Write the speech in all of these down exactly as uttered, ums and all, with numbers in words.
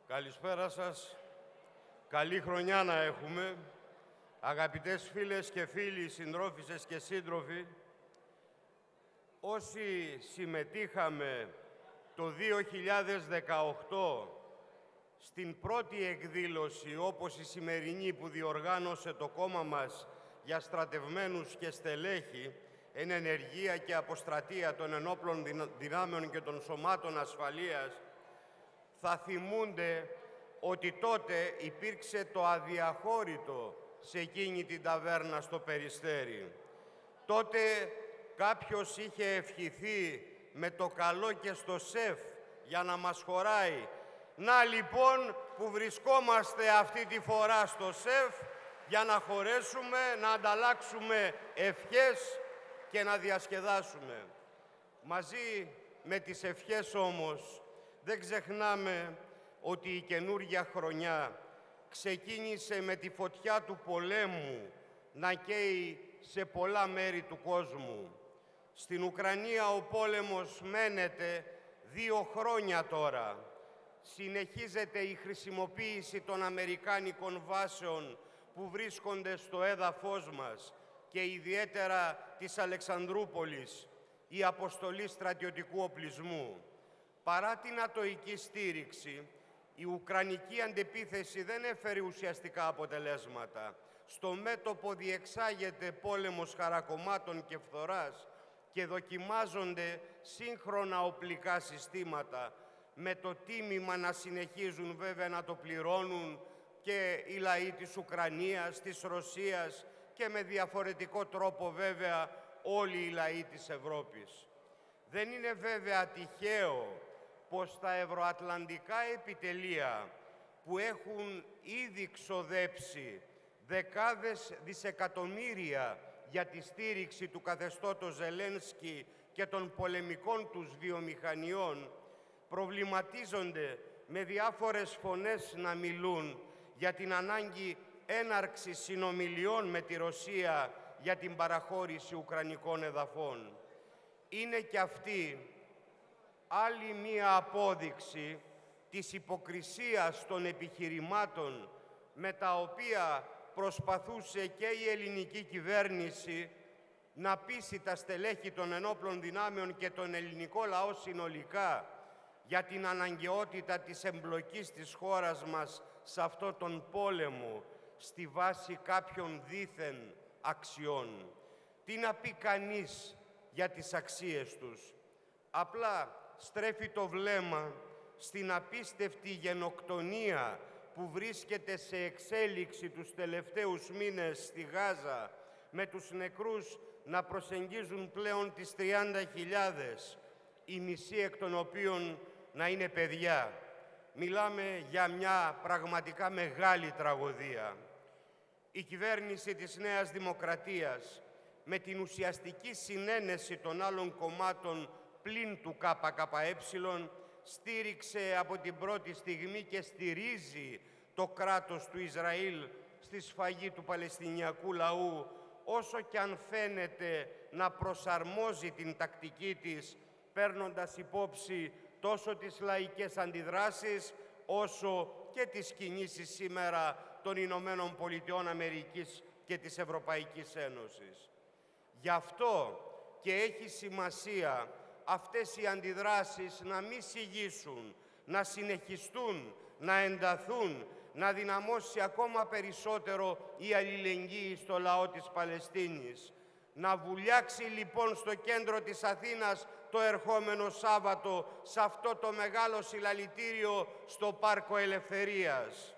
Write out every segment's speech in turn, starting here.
Καλησπέρα σας. Καλή χρονιά να έχουμε. Αγαπητές φίλες και φίλοι, συντρόφισσες και σύντροφοι, όσοι συμμετείχαμε το δύο χιλιάδες δεκαοκτώ στην πρώτη εκδήλωση, όπως η σημερινή που διοργάνωσε το κόμμα μας για στρατευμένους και στελέχη, εν ενεργεία και αποστρατεία των ενόπλων δυνάμεων και των σωμάτων ασφαλείας, θα θυμούνται ότι τότε υπήρξε το αδιαχώρητο σε εκείνη την ταβέρνα στο Περιστέρι. Τότε κάποιος είχε ευχηθεί με το καλό και στο σεφ για να μας χωράει. Να λοιπόν που βρισκόμαστε αυτή τη φορά στο σεφ για να χωρέσουμε, να ανταλλάξουμε ευχές και να διασκεδάσουμε. Μαζί με τις ευχές όμως δεν ξεχνάμε ότι η καινούργια χρονιά ξεκίνησε με τη φωτιά του πολέμου να καίει σε πολλά μέρη του κόσμου. Στην Ουκρανία ο πόλεμος μένεται δύο χρόνια τώρα. Συνεχίζεται η χρησιμοποίηση των αμερικάνικων βάσεων που βρίσκονται στο έδαφος μας και ιδιαίτερα της Αλεξανδρούπολης, η αποστολή στρατιωτικού οπλισμού. Παρά την ατοική στήριξη, η ουκρανική αντεπίθεση δεν έφερε ουσιαστικά αποτελέσματα. Στο μέτωπο διεξάγεται πόλεμος χαρακομμάτων και φθοράς και δοκιμάζονται σύγχρονα οπλικά συστήματα, με το τίμημα να συνεχίζουν βέβαια να το πληρώνουν και οι λαοί της Ουκρανίας, της Ρωσίας και με διαφορετικό τρόπο βέβαια όλοι οι λαοί της Ευρώπης. Δεν είναι βέβαια τυχαίο πως τα ευρωατλαντικά επιτελεία που έχουν ήδη ξοδέψει δεκάδες δισεκατομμύρια για τη στήριξη του καθεστώτος Ζελένσκι και των πολεμικών τους βιομηχανιών προβληματίζονται με διάφορες φωνές να μιλούν για την ανάγκη έναρξης συνομιλιών με τη Ρωσία για την παραχώρηση ουκρανικών εδαφών. Είναι και αυτή άλλη μία απόδειξη της υποκρισίας των επιχειρημάτων με τα οποία προσπαθούσε και η ελληνική κυβέρνηση να πείσει τα στελέχη των ενόπλων δυνάμεων και τον ελληνικό λαό συνολικά για την αναγκαιότητα της εμπλοκής της χώρας μας σε αυτό τον πόλεμο στη βάση κάποιων δήθεν αξιών. Τι να πει κανείς για τις αξίες τους? Απλά στρέφει το βλέμμα στην απίστευτη γενοκτονία που βρίσκεται σε εξέλιξη τους τελευταίους μήνες στη Γάζα, με τους νεκρούς να προσεγγίζουν πλέον τις τριάντα χιλιάδες, οι μισοί εκ των οποίων να είναι παιδιά. Μιλάμε για μια πραγματικά μεγάλη τραγωδία. Η κυβέρνηση της Νέας Δημοκρατίας, με την ουσιαστική συνένεση των άλλων κομμάτων πλην του ΚΚΕ, στήριξε από την πρώτη στιγμή και στηρίζει το κράτος του Ισραήλ στη σφαγή του Παλαιστινιακού λαού, όσο κι αν φαίνεται να προσαρμόζει την τακτική της, παίρνοντας υπόψη τόσο τις λαϊκές αντιδράσεις, όσο και τις κινήσεις σήμερα των Ηνωμένων Πολιτειών Αμερικής και της Ευρωπαϊκής Ένωσης. Γι' αυτό και έχει σημασία αυτές οι αντιδράσεις να μην σιγήσουν, να συνεχιστούν, να ενταθούν, να δυναμώσει ακόμα περισσότερο η αλληλεγγύη στο λαό της Παλαιστίνης. Να βουλιάξει λοιπόν στο κέντρο της Αθήνας το ερχόμενο Σάββατο σε αυτό το μεγάλο συλλαλητήριο στο Πάρκο Ελευθερίας.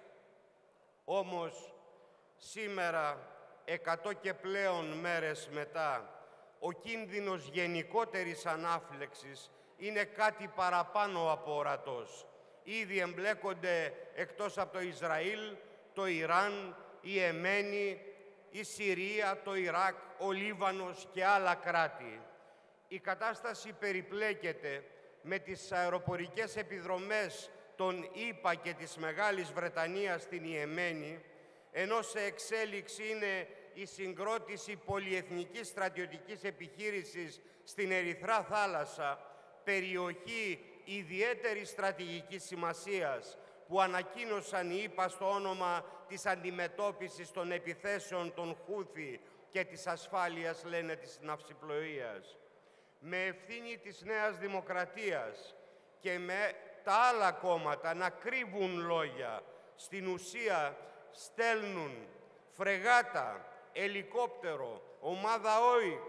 Όμως σήμερα, εκατό και πλέον μέρες μετά, ο κίνδυνος γενικότερης ανάφλεξης είναι κάτι παραπάνω από ορατός. Ήδη εμπλέκονται εκτός από το Ισραήλ, το Ιράν, η Εμένη, η Συρία, το Ιράκ, ο Λίβανος και άλλα κράτη. Η κατάσταση περιπλέκεται με τις αεροπορικές επιδρομές των ΗΠΑ και της Μεγάλης Βρετανίας στην Ιεμένη, ενώ σε εξέλιξη είναι η συγκρότηση πολυεθνικής στρατιωτικής επιχείρησης στην Ερυθρά Θάλασσα, περιοχή ιδιαίτερης στρατηγικής σημασίας που ανακοίνωσαν οι ΗΠΑ στο όνομα της αντιμετώπισης των επιθέσεων των Χούθι και της ασφάλειας, λένε, της ναυσιπλοείας. Με ευθύνη της Νέας Δημοκρατίας και με τα άλλα κόμματα να κρύβουν λόγια, στην ουσία στέλνουν φρεγάτα, ελικόπτερο, ομάδα ΟΙΚ,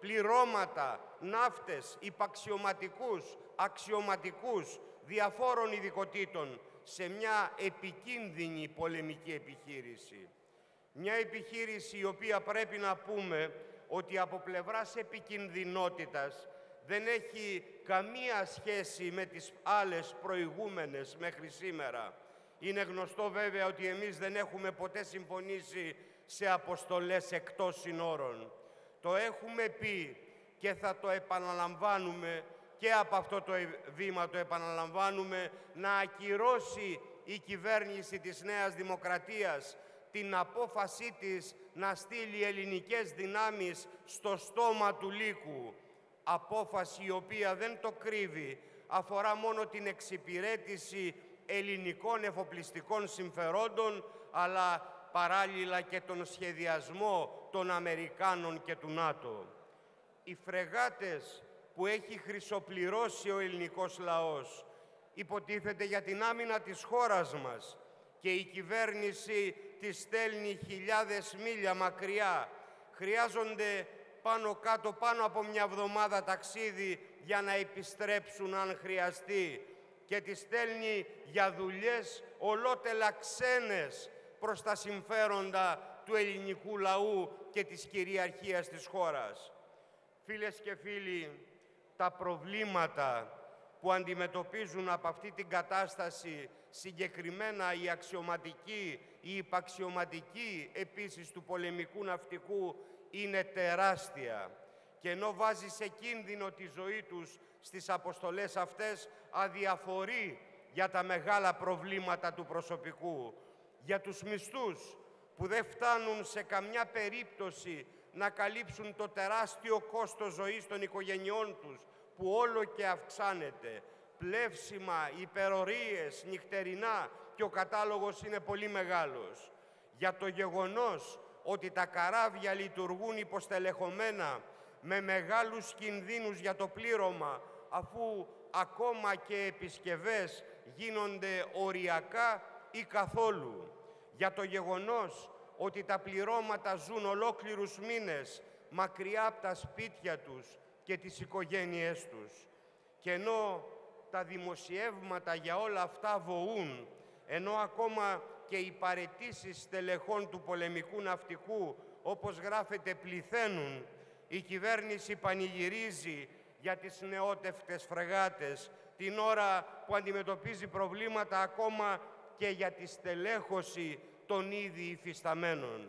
πληρώματα, ναύτες, υπαξιωματικούς, αξιωματικούς διαφόρων ειδικοτήτων σε μια επικίνδυνη πολεμική επιχείρηση. Μια επιχείρηση η οποία πρέπει να πούμε ότι από πλευράς επικινδυνότητας δεν έχει καμία σχέση με τις άλλες προηγούμενες μέχρι σήμερα. Είναι γνωστό βέβαια ότι εμείς δεν έχουμε ποτέ συμφωνήσει σε αποστολές εκτός συνόρων. Το έχουμε πει και θα το επαναλαμβάνουμε και από αυτό το βήμα το επαναλαμβάνουμε, να ακυρώσει η κυβέρνηση της Νέας Δημοκρατίας την απόφασή της να στείλει ελληνικές δυνάμεις στο στόμα του λύκου. Απόφαση η οποία δεν το κρύβει, αφορά μόνο την εξυπηρέτηση ελληνικών εφοπλιστικών συμφερόντων, αλλά παράλληλα και τον σχεδιασμό των Αμερικάνων και του ΝΑΤΟ. Οι φρεγάτες που έχει χρυσοπληρώσει ο ελληνικός λαός υποτίθεται για την άμυνα της χώρας μας και η κυβέρνηση τις στέλνει χιλιάδες μίλια μακριά. Χρειάζονται πάνω κάτω πάνω από μια εβδομάδα ταξίδι για να επιστρέψουν αν χρειαστεί και τις στέλνει για δουλειές ολότελα ξένες προς τα συμφέροντα του ελληνικού λαού και της κυριαρχίας της χώρας. Φίλες και φίλοι, τα προβλήματα που αντιμετωπίζουν από αυτή την κατάσταση συγκεκριμένα η αξιωματική, η υπαξιωματική επίσης του πολεμικού ναυτικού είναι τεράστια. Και ενώ βάζει σε κίνδυνο τη ζωή τους στις αποστολές αυτές, αδιαφορεί για τα μεγάλα προβλήματα του προσωπικού, για τους μισθούς που δεν φτάνουν σε καμιά περίπτωση να καλύψουν το τεράστιο κόστος ζωής των οικογενειών τους, που όλο και αυξάνεται, πλεύσιμα, υπερορίες, νυχτερινά και ο κατάλογος είναι πολύ μεγάλος. Για το γεγονός ότι τα καράβια λειτουργούν υποστελεχωμένα με μεγάλους κινδύνους για το πλήρωμα, αφού ακόμα και επισκευές γίνονται οριακά ή καθόλου. Για το γεγονός ότι τα πληρώματα ζουν ολόκληρους μήνες μακριά από τα σπίτια τους και τις οικογένειές τους. Και ενώ τα δημοσιεύματα για όλα αυτά βοούν, ενώ ακόμα και οι παραιτήσεις στελεχών του πολεμικού ναυτικού, όπως γράφεται, πληθαίνουν, η κυβέρνηση πανηγυρίζει για τις νεότευτες φρεγάτες, την ώρα που αντιμετωπίζει προβλήματα ακόμα και για τη στελέχωση των ήδη υφισταμένων.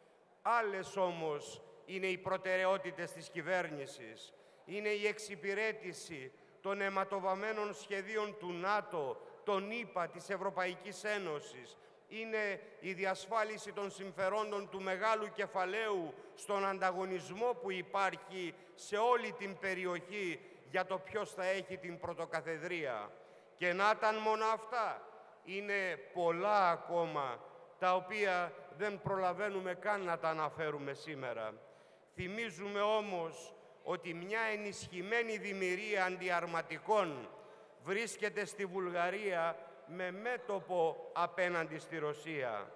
Άλλες όμως είναι οι προτεραιότητες της κυβέρνησης. Είναι η εξυπηρέτηση των αιματοβαμμένων σχεδίων του ΝΑΤΟ, των ΗΠΑ, της Ευρωπαϊκής Ένωσης. Είναι η διασφάλιση των συμφερόντων του μεγάλου κεφαλαίου στον ανταγωνισμό που υπάρχει σε όλη την περιοχή για το ποιος θα έχει την πρωτοκαθεδρία. Και να ήταν μόνο αυτά, είναι πολλά ακόμα, τα οποία δεν προλαβαίνουμε καν να τα αναφέρουμε σήμερα. Θυμίζουμε όμως ότι μια ενισχυμένη δημιουργία αντιαρματικών βρίσκεται στη Βουλγαρία με μέτωπο απέναντι στη Ρωσία.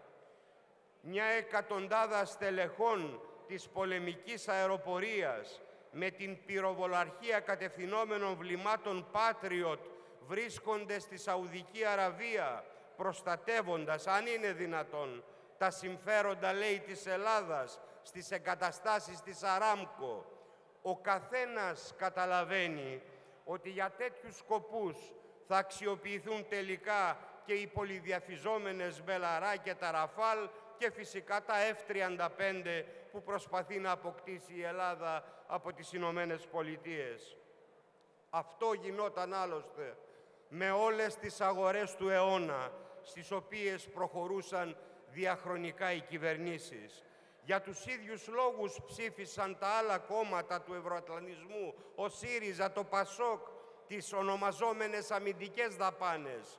Μια εκατοντάδα στελεχών της πολεμικής αεροπορίας με την πυροβολαρχία κατευθυνόμενων βλημάτων Patriot βρίσκονται στη Σαουδική Αραβία, προστατεύοντας, αν είναι δυνατόν, τα συμφέροντα, λέει, της Ελλάδας στις εγκαταστάσεις της Αράμκο. Ο καθένας καταλαβαίνει ότι για τέτοιους σκοπούς θα αξιοποιηθούν τελικά και οι πολυδιαφυζόμενες Μπελαρά και τα Ραφάλ και φυσικά τα εφ τριάντα πέντε που προσπαθεί να αποκτήσει η Ελλάδα από τις Ηνωμένες Πολιτείες. Αυτό γινόταν άλλωστε με όλες τις αγορές του αιώνα, στις οποίες προχωρούσαν διαχρονικά οι κυβερνήσεις. Για τους ίδιους λόγους ψήφισαν τα άλλα κόμματα του ευρωατλαντισμού, ο ΣΥΡΙΖΑ, το ΠΑΣΟΚ, τις ονομαζόμενες αμυντικές δαπάνες.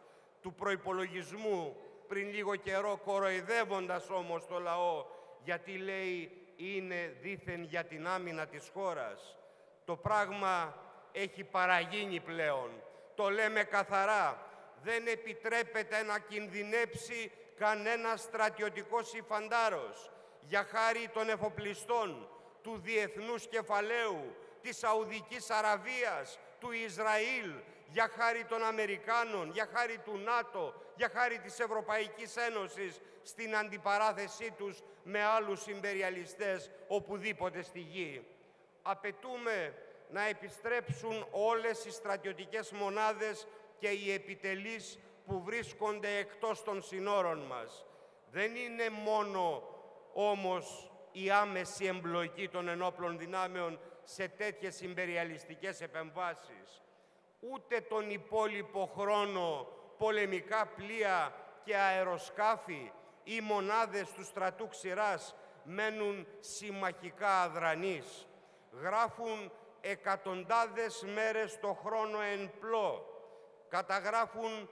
του προϋπολογισμού πριν λίγο καιρό, κοροϊδεύοντας όμως το λαό, γιατί λέει είναι δήθεν για την άμυνα της χώρας. Το πράγμα έχει παραγίνει πλέον. Το λέμε καθαρά. Δεν επιτρέπεται να κινδυνέψει κανένα στρατιωτικός υφαντάρος για χάρη των εφοπλιστών, του διεθνούς κεφαλαίου, της Σαουδικής Αραβίας, του Ισραήλ, για χάρη των Αμερικάνων, για χάρη του ΝΑΤΟ, για χάρη της Ευρωπαϊκής Ένωσης, στην αντιπαράθεσή τους με άλλους ιμπεριαλιστές οπουδήποτε στη γη. Απαιτούμε να επιστρέψουν όλες οι στρατιωτικές μονάδες και οι επιτελείς που βρίσκονται εκτός των συνόρων μας. Δεν είναι μόνο όμως η άμεση εμπλοκή των ενόπλων δυνάμεων σε τέτοιες ιμπεριαλιστικές επεμβάσεις. Ούτε τον υπόλοιπο χρόνο πολεμικά πλοία και αεροσκάφη ή μονάδες του στρατού ξηράς μένουν συμμαχικά αδρανείς. Γράφουν εκατοντάδες μέρες το χρόνο εν πλώ. Καταγράφουν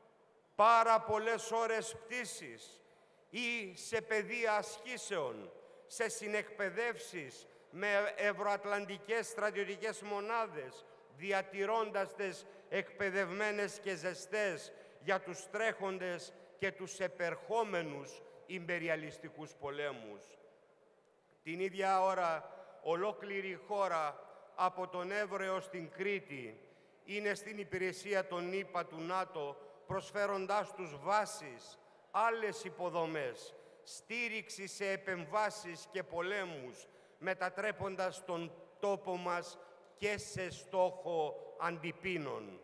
πάρα πολλές ώρες πτήσης ή σε πεδία ασκήσεων, σε συνεκπαιδεύσεις με ευρωατλαντικές στρατιωτικές μονάδες, διατηρώντας τις εκπαιδευμένες και ζεστές για τους τρέχοντες και τους επερχόμενους ιμπεριαλιστικούς πολέμους. Την ίδια ώρα, ολόκληρη η χώρα, από τον Εύρο έως την Κρήτη, είναι στην υπηρεσία των ΗΠΑ του ΝΑΤΟ, προσφέροντάς τους βάσεις, άλλες υποδομές, στήριξη σε επεμβάσεις και πολέμους, μετατρέποντας τον τόπο μας και σε στόχο αντιπίνων.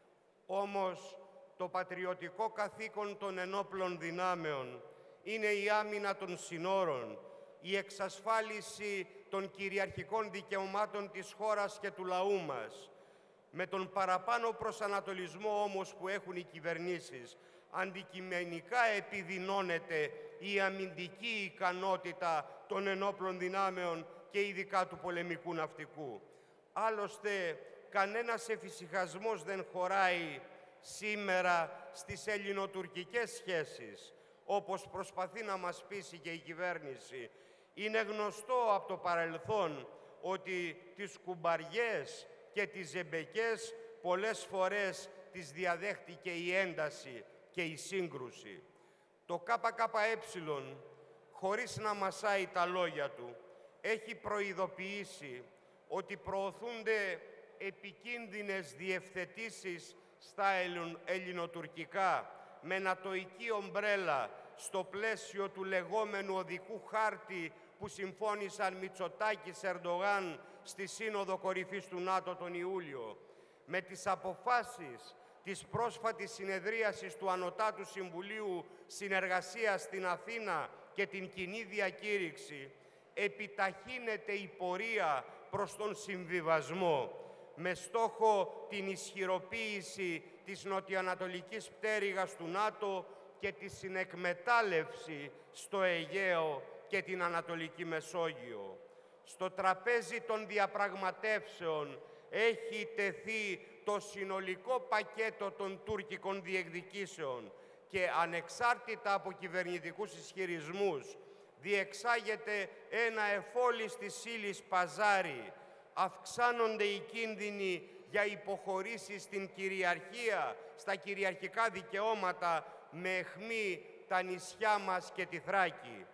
Όμως, το πατριωτικό καθήκον των ενόπλων δυνάμεων είναι η άμυνα των συνόρων, η εξασφάλιση των κυριαρχικών δικαιωμάτων της χώρας και του λαού μας. Με τον παραπάνω προσανατολισμό όμως που έχουν οι κυβερνήσεις, αντικειμενικά επιδεινώνεται η αμυντική ικανότητα των ενόπλων δυνάμεων και ειδικά του πολεμικού ναυτικού. Άλλωστε, κανένας εφησυχασμός δεν χωράει σήμερα στις ελληνοτουρκικές σχέσεις, όπως προσπαθεί να μας πείσει και η κυβέρνηση. Είναι γνωστό από το παρελθόν ότι τις κουμπαριές και τις ζεμπεκές πολλές φορές τις διαδέχτηκε η ένταση και η σύγκρουση. Το ΚΚΕ, χωρίς να μασάει τα λόγια του, έχει προειδοποιήσει ότι προωθούνται επικίνδυνες διευθετήσεις στα ελληνοτουρκικά με νατοϊκή ομπρέλα στο πλαίσιο του λεγόμενου οδικού χάρτη που συμφώνησαν Μητσοτάκης Ερντογάν στη Σύνοδο Κορυφής του ΝΑΤΟ τον Ιούλιο, με τις αποφάσεις της πρόσφατης συνεδρίασης του Ανωτάτου Συμβουλίου Συνεργασίας στην Αθήνα και την κοινή διακήρυξη, επιταχύνεται η πορεία προς τον συμβιβασμό, με στόχο την ισχυροποίηση της νοτιοανατολικής πτέρυγας του ΝΑΤΟ και τη συνεκμετάλλευση στο Αιγαίο και την Ανατολική Μεσόγειο. Στο τραπέζι των διαπραγματεύσεων έχει τεθεί το συνολικό πακέτο των τουρκικών διεκδικήσεων και ανεξάρτητα από κυβερνητικούς ισχυρισμούς διεξάγεται ένα εφόλης της ύλης παζάρι. Αυξάνονται οι κίνδυνοι για υποχωρήσεις στην κυριαρχία, στα κυριαρχικά δικαιώματα με αιχμή τα νησιά μας και τη Θράκη.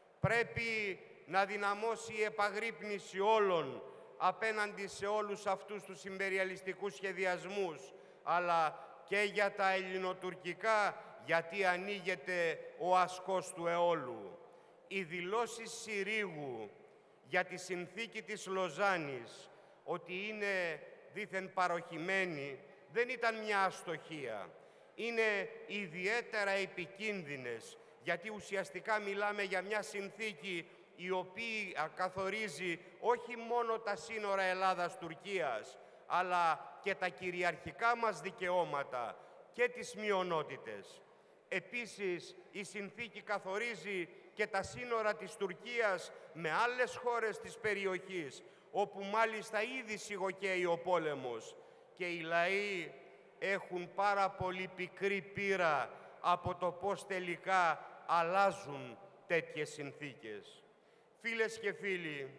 Πρέπει να δυναμώσει η επαγρύπνηση όλων απέναντι σε όλους αυτούς τους ιμπεριαλιστικούς σχεδιασμούς, αλλά και για τα ελληνοτουρκικά, γιατί ανοίγεται ο ασκός του αιώλου. Οι δηλώσεις Συρίγου για τη συνθήκη της Λοζάνης, ότι είναι δήθεν παροχημένη, δεν ήταν μια αστοχία. Είναι ιδιαίτερα επικίνδυνες, γιατί ουσιαστικά μιλάμε για μια συνθήκη η οποία καθορίζει όχι μόνο τα σύνορα Ελλάδας-Τουρκίας, αλλά και τα κυριαρχικά μας δικαιώματα και τις μειονότητες. Επίσης, η συνθήκη καθορίζει και τα σύνορα της Τουρκίας με άλλες χώρες της περιοχής, όπου μάλιστα ήδη σιγοκαίει ο πόλεμος και οι λαοί έχουν πάρα πολύ πικρή πείρα από το πώς τελικά αλλάζουν τέτοιες συνθήκες. Φίλες και φίλοι,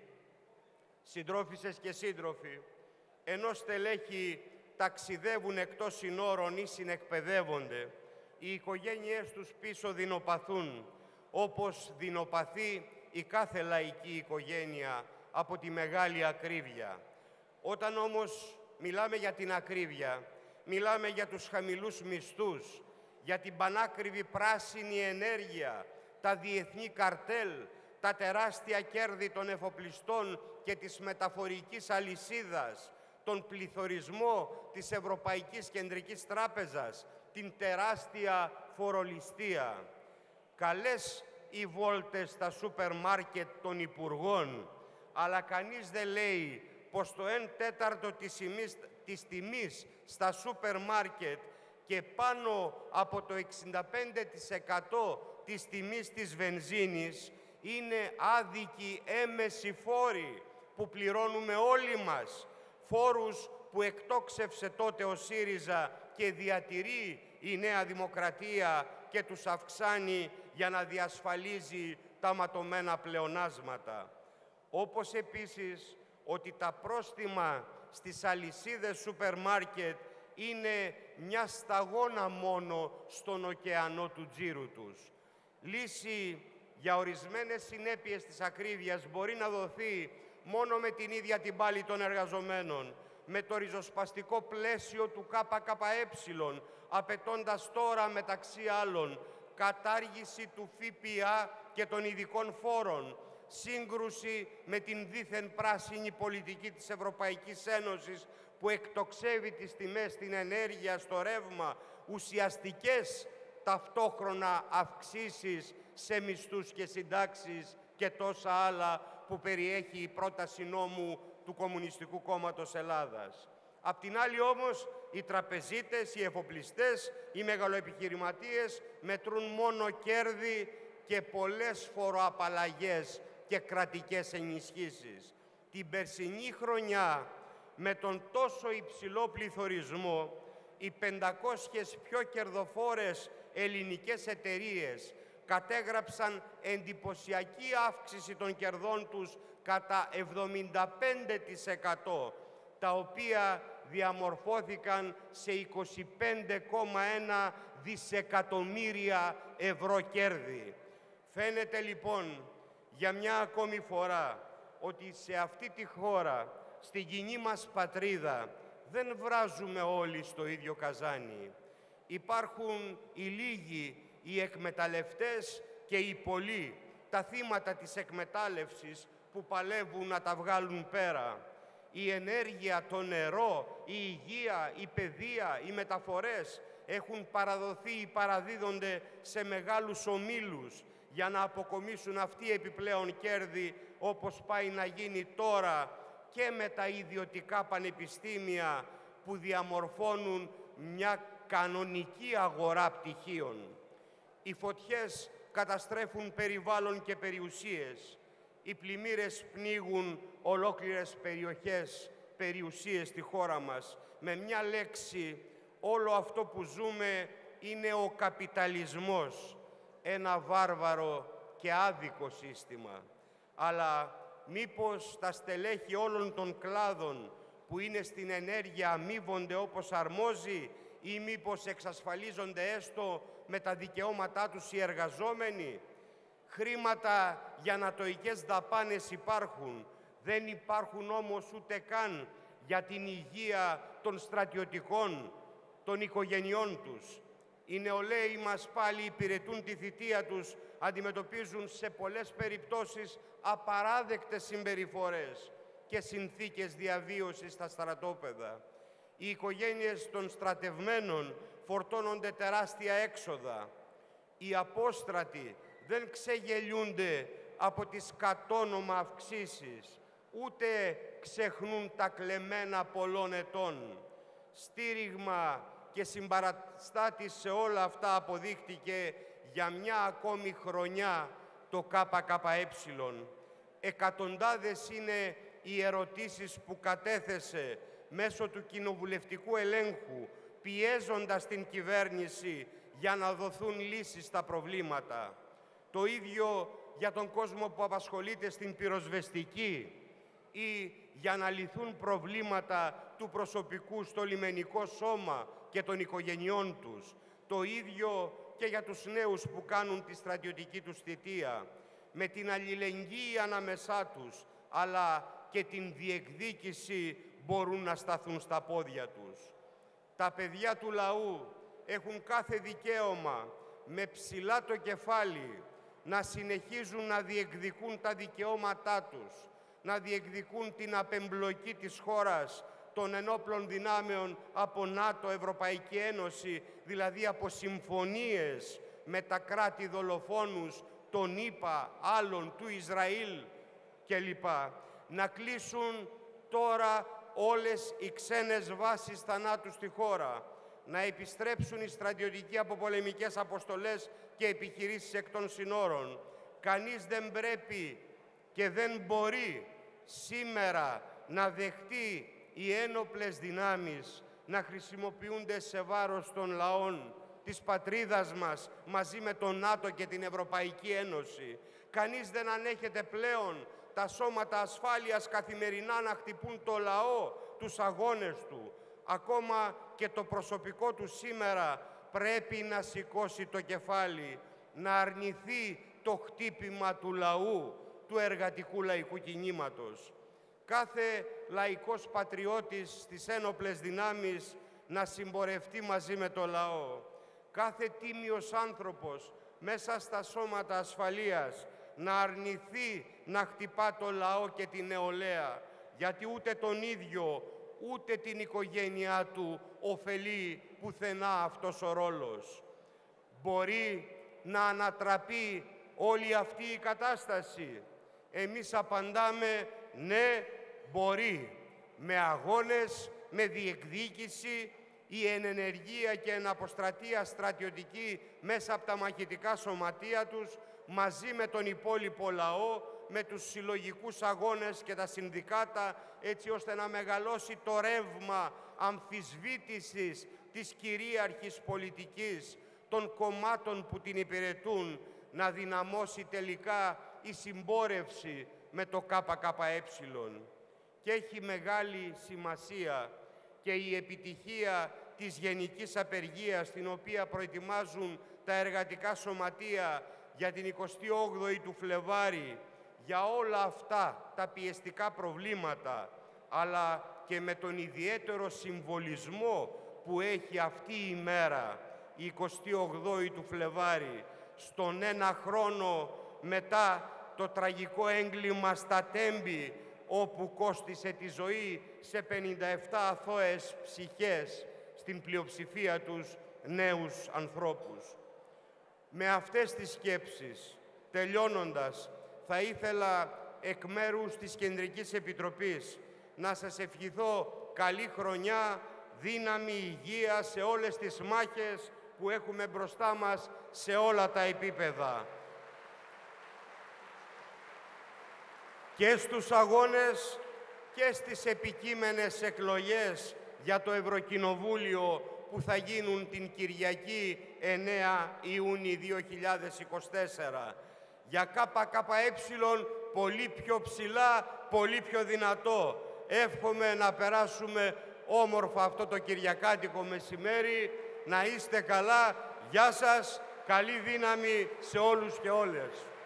συντρόφισσες και σύντροφοι, ενώ στελέχοι ταξιδεύουν εκτός συνόρων ή συνεκπαιδεύονται, οι οικογένειές τους πίσω δεινοπαθούν, όπως δεινοπαθεί η κάθε λαϊκή οικογένεια από τη μεγάλη ακρίβεια. Όταν όμως μιλάμε για την ακρίβεια, μιλάμε για τους χαμηλούς μισθούς, για την πανάκριβη πράσινη ενέργεια, τα διεθνή καρτέλ, τα τεράστια κέρδη των εφοπλιστών και της μεταφορικής αλυσίδας, τον πληθωρισμό της Ευρωπαϊκής Κεντρικής Τράπεζας, την τεράστια φορολιστία. Καλές οι βόλτες στα σούπερ μάρκετ των υπουργών, αλλά κανείς δεν λέει πως το ένα τέταρτο της τιμής, της τιμής στα σούπερ μάρκετ και πάνω από το εξήντα πέντε τοις εκατό της τιμής της βενζίνης είναι άδικοι έμμεσοι φόροι που πληρώνουμε όλοι μας, φόρους που εκτόξευσε τότε ο ΣΥΡΙΖΑ και διατηρεί η Νέα Δημοκρατία και τους αυξάνει για να διασφαλίζει τα ματωμένα πλεονάσματα. Όπως επίσης ότι τα πρόστιμα στις αλυσίδες σούπερ μάρκετ είναι μια σταγόνα μόνο στον ωκεανό του τζίρου τους. Λύση για ορισμένες συνέπειες της ακρίβειας μπορεί να δοθεί μόνο με την ίδια την πάλη των εργαζομένων, με το ριζοσπαστικό πλαίσιο του ΚΚΕ, απαιτώντας τώρα μεταξύ άλλων κατάργηση του ΦΠΑ και των ειδικών φόρων, σύγκρουση με την δίθεν πράσινη πολιτική της Ευρωπαϊκής Ένωσης που εκτοξεύει τις τιμές στην ενέργεια, στο ρεύμα, ουσιαστικές ταυτόχρονα αυξήσεις σε μισθούς και συντάξεις και τόσα άλλα που περιέχει η πρόταση νόμου του Κομμουνιστικού Κόμματος Ελλάδας. Απ' την άλλη όμως, οι τραπεζίτες, οι εφοπλιστές, οι μεγαλοεπιχειρηματίες μετρούν μόνο κέρδη και πολλές φοροαπαλλαγές και κρατικές ενισχύσεις. Την περσινή χρονιά, με τον τόσο υψηλό πληθωρισμό, οι πεντακόσιες πιο κερδοφόρες ελληνικές εταιρείες κατέγραψαν εντυπωσιακή αύξηση των κερδών τους κατά εβδομήντα πέντε τοις εκατό, τα οποία διαμορφώθηκαν σε είκοσι πέντε κόμμα ένα δισεκατομμύρια ευρώ κέρδη. Φαίνεται λοιπόν για μια ακόμη φορά ότι σε αυτή τη χώρα, στην κοινή μας πατρίδα, δεν βράζουμε όλοι στο ίδιο καζάνι. Υπάρχουν οι λίγοι, οι εκμεταλλευτές και οι πολλοί, τα θύματα της εκμετάλλευσης που παλεύουν να τα βγάλουν πέρα. Η ενέργεια, το νερό, η υγεία, η παιδεία, οι μεταφορές έχουν παραδοθεί ή παραδίδονται σε μεγάλους ομίλους για να αποκομίσουν αυτοί επιπλέον κέρδη, όπως πάει να γίνει τώρα και με τα ιδιωτικά πανεπιστήμια που διαμορφώνουν μια κανονική αγορά πτυχίων. Οι φωτιές καταστρέφουν περιβάλλον και περιουσίες. Οι πλημμύρες πνίγουν ολόκληρες περιοχές, περιουσίες στη χώρα μας. Με μια λέξη, όλο αυτό που ζούμε είναι ο καπιταλισμός. Ένα βάρβαρο και άδικο σύστημα. Αλλά μήπως τα στελέχη όλων των κλάδων που είναι στην ενέργεια αμείβονται όπως αρμόζει ή μήπως εξασφαλίζονται έστω με τα δικαιώματά τους οι εργαζόμενοι? Χρήματα για νατοικές δαπάνες υπάρχουν. Δεν υπάρχουν όμως ούτε καν για την υγεία των στρατιωτικών, των οικογενειών τους. Οι νεολαίοι μας πάλι υπηρετούν τη θητεία τους, αντιμετωπίζουν σε πολλές περιπτώσεις απαράδεκτες συμπεριφορές και συνθήκες διαβίωσης στα στρατόπεδα. Οι οικογένειες των στρατευμένων φορτώνονται τεράστια έξοδα. Οι απόστρατοι δεν ξεγελιούνται από τις κατόνομα αυξήσεις, ούτε ξεχνούν τα κλεμμένα πολλών ετών. Στήριγμα και συμπαραστάτη σε όλα αυτά αποδείχτηκε για μια ακόμη χρονιά το ΚΚΕ. Εκατοντάδες είναι οι ερωτήσεις που κατέθεσε μέσω του κοινοβουλευτικού ελέγχου πιέζοντας την κυβέρνηση για να δοθούν λύσεις στα προβλήματα. Το ίδιο για τον κόσμο που απασχολείται στην πυροσβεστική ή για να λυθούν προβλήματα του προσωπικού στο λιμενικό σώμα και των οικογενειών τους. Το ίδιο και για τους νέους που κάνουν τη στρατιωτική τους θητεία, με την αλληλεγγύη ανάμεσά τους, αλλά και την διεκδίκηση μπορούν να σταθούν στα πόδια τους. Τα παιδιά του λαού έχουν κάθε δικαίωμα με ψηλά το κεφάλι να συνεχίζουν να διεκδικούν τα δικαιώματά τους, να διεκδικούν την απεμπλοκή της χώρας των ενόπλων δυνάμεων από ΝΑΤΟ, Ευρωπαϊκή Ένωση, δηλαδή από συμφωνίες με τα κράτη δολοφόνους, των ΗΠΑ, άλλων, του Ισραήλ κλπ. Να κλείσουν τώρα όλες οι ξένες βάσεις θανάτου στη χώρα, να επιστρέψουν οι στρατιωτικοί από πολεμικές αποστολές και επιχειρήσεις εκ των συνόρων. Κανείς δεν πρέπει και δεν μπορεί σήμερα να δεχτεί οι ένοπλες δυνάμεις να χρησιμοποιούνται σε βάρος των λαών της πατρίδας μας μαζί με τον ΝΑΤΟ και την Ευρωπαϊκή Ένωση. Κανείς δεν ανέχεται πλέον τα σώματα ασφάλειας καθημερινά να χτυπούν το λαό, τους αγώνες του. Ακόμα και το προσωπικό του σήμερα πρέπει να σηκώσει το κεφάλι, να αρνηθεί το χτύπημα του λαού, του εργατικού λαϊκού κινήματος. Κάθε λαϊκός πατριώτης στις ένοπλες δυνάμεις να συμπορευτεί μαζί με το λαό. Κάθε τίμιος άνθρωπος μέσα στα σώματα ασφαλείας να αρνηθεί να χτυπά το λαό και την νεολαία, γιατί ούτε τον ίδιο, ούτε την οικογένειά του ωφελεί πουθενά αυτός ο ρόλος. Μπορεί να ανατραπεί όλη αυτή η κατάσταση. Εμείς απαντάμε ναι, μπορεί. Με αγώνες, με διεκδίκηση, η ενενεργία και εναποστρατεία στρατιωτική μέσα από τα μαχητικά σωματεία τους, μαζί με τον υπόλοιπο λαό, με τους συλλογικούς αγώνες και τα συνδικάτα, έτσι ώστε να μεγαλώσει το ρεύμα αμφισβήτησης της κυρίαρχης πολιτικής των κομμάτων που την υπηρετούν, να δυναμώσει τελικά η συμπόρευση με το ΚΚΕ. Και έχει μεγάλη σημασία και η επιτυχία της γενικής απεργίας, την οποία προετοιμάζουν τα εργατικά σωματεία για την εικοστή όγδοη του Φλεβάρη, για όλα αυτά τα πιεστικά προβλήματα, αλλά και με τον ιδιαίτερο συμβολισμό που έχει αυτή η μέρα, η εικοστή όγδοη του Φλεβάρη, στον ένα χρόνο μετά το τραγικό έγκλημα στα Τέμπη, όπου κόστισε τη ζωή σε πενήντα επτά αθώες ψυχές, στην πλειοψηφία τους νέους ανθρώπους. Με αυτές τις σκέψεις, τελειώνοντας, θα ήθελα εκ μέρους της Κεντρικής Επιτροπής να σας ευχηθώ καλή χρονιά, δύναμη, υγεία σε όλες τις μάχες που έχουμε μπροστά μας σε όλα τα επίπεδα. Και στους αγώνες και στις επικείμενες εκλογές για το Ευρωκοινοβούλιο που θα γίνουν την Κυριακή εννέα Ιουνίου δύο χιλιάδες είκοσι τέσσερα. Για ΚΚΕ πολύ πιο ψηλά, πολύ πιο δυνατό. Εύχομαι να περάσουμε όμορφα αυτό το κυριακάτικο μεσημέρι. Να είστε καλά. Γεια σας. Καλή δύναμη σε όλους και όλες.